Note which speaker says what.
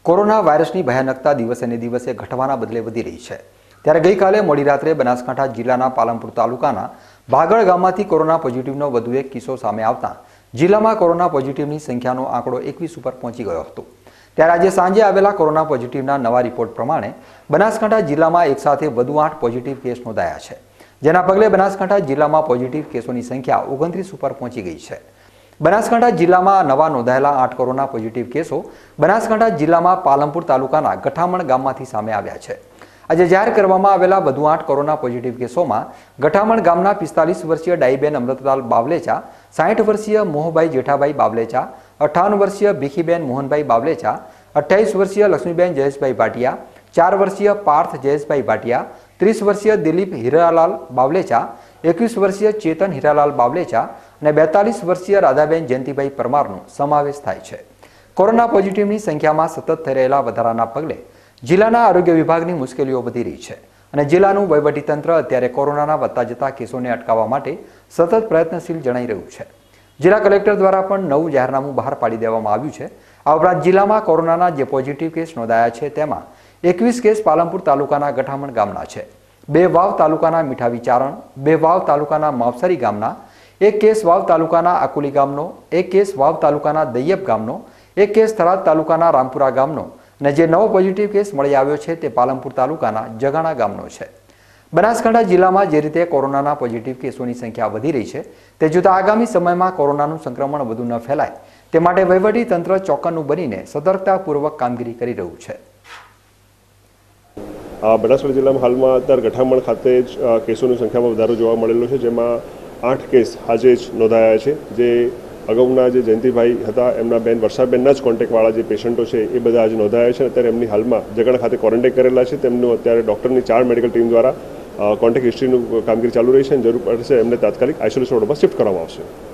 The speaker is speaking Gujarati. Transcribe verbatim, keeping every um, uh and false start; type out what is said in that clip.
Speaker 1: કોરોના વાયરસની ભયાનકતા દિવસે ને દિવસે ઘટવાના બદલે વધી રહી છે। ત્યારે ગઈકાલે મોડી રાત્રે બનાસકાંઠા જિલ્લાના પાલનપુર તાલુકાના ભાગળ ગામમાંથી કોરોના પોઝિટિવનો વધુ એક કિસ્સો સામે આવતા જિલ્લામાં કોરોના પોઝિટિવની સંખ્યાનો આંકડો એકવીસ ઉપર પહોંચી ગયો હતો। ત્યારે આજે સાંજે આવેલા કોરોના પોઝિટિવના નવા રિપોર્ટ પ્રમાણે બનાસકાંઠા જિલ્લામાં એકસાથે વધુ આઠ પોઝિટિવ કેસ નોંધાયા છે, જેના પગલે બનાસકાંઠા જિલ્લામાં પોઝિટિવ કેસોની સંખ્યા ઓગણત્રીસ ઉપર પહોંચી ગઈ છે। બનાસકાંઠા જિલ્લામાં નવા નોંધાયેલા આઠ કોરોના પોઝિટિવ કેસો બનાસકાંઠા જિલ્લામાં પાલનપુર તાલુકાના ગઠામણ ગામમાંથી સામે આવ્યા છે। આજે જાહેર કરવામાં આવેલા વધુ આઠ કોરોના પોઝિટિવ કેસોમાં ગઠામણ ગામના પિસ્તાલીસ વર્ષીય ડાઈબેન અમૃતલાલ બાવલેચા, સાઠ વર્ષીય મોહભાઈ જેઠાભાઈ બાવલેચા, અઠ્ઠાવન વર્ષીય ભીખીબેન મોહનભાઈ બાવલેચા, અઠ્યાવીસ વર્ષીય લક્ષ્મીબેન જયેશભાઈ ભાટિયા, ચાર વર્ષીય પાર્થ જયેશભાઈ ભાટિયા, ત્રીસ વર્ષીય દિલીપ હીરાલાલ બાવલેચા, એકવીસ વર્ષીય ચેતન હીરાલાલ બાવલેચા અને બેતાલીસ વર્ષીય રાધાબેન જયંતિભાઈ પરમારનો સમાવેશ થાય છે। કોરોના પોઝિટિવની સંખ્યામાં સતત થઈ રહેલા વધારાના પગલે જિલ્લાના આરોગ્ય વિભાગની મુશ્કેલીઓ વધી રહી છે અને જિલ્લાનું વહીવટીતંત્ર અત્યારે કોરોનાના વધતા જતા કેસોને અટકાવવા માટે સતત પ્રયત્નશીલ જણાઈ રહ્યું છે। જિલ્લા કલેક્ટર દ્વારા પણ નવું જાહેરનામું બહાર પાડી દેવામાં આવ્યું છે। આ ઉપરાંત જિલ્લામાં કોરોનાના જે પોઝિટિવ કેસ નોંધાયા છે તેમાં એકવીસ કેસ પાલનપુર તાલુકાના ગઠામણ ગામના છે, બે વાવ તાલુકાના મીઠાવી ચારણ, બે વાવ તાલુકાના માવસરી ગામના, એક કેસ વાવ તાલુકાના આકુલી ગામનો, એક કેસ વાવ તાલુકાના દૈયપ ગામનો, એક કેસ થરાદ તાલુકાના રામપુરા ગામનો અને જે નવો પોઝિટિવ કેસ મળી આવ્યો છે તે પાલનપુર તાલુકાના જગાણા ગામનો છે। બનાસકાંઠા જિલ્લામાં જે રીતે કોરોનાના પોઝિટિવ કેસોની સંખ્યા વધી રહી છે તે જોતા આગામી સમયમાં કોરોનાનું સંક્રમણ વધુ ન ફેલાય તે માટે વહીવટી તંત્ર ચોક્કસનું બનીને સતર્કતાપૂર્વક કામગીરી કરી રહ્યું છે।
Speaker 2: બનાસકાંઠા જિલ્લામાં હાલમાં અત્યારે ગઠામણ ખાતે જ કેસોની સંખ્યામાં વધારો જોવા મળેલો છે, જેમાં આઠ કેસ આજે જ નોંધાયા છે। જે અગાઉના જે જયંતિભાઈ હતા એમના બેન વર્ષાબેનના જ કોન્ટેક્ટવાળા જે પેશન્ટો છે એ બધા આજે નોંધાયા છે। અત્યારે એમની હાલમાં જગાણા ખાતે ક્વોરન્ટાઇન કરેલા છે। તેમનું અત્યારે ડૉક્ટરની ચાર મેડિકલ ટીમ દ્વારા કોન્ટેક્ટ હિસ્ટ્રીનું કામગીરી ચાલુ રહી છે અને જરૂર પડશે એમને તાત્કાલિક આઇસોલેશન વોર્ડમાં શિફ્ટ કરવામાં આવશે।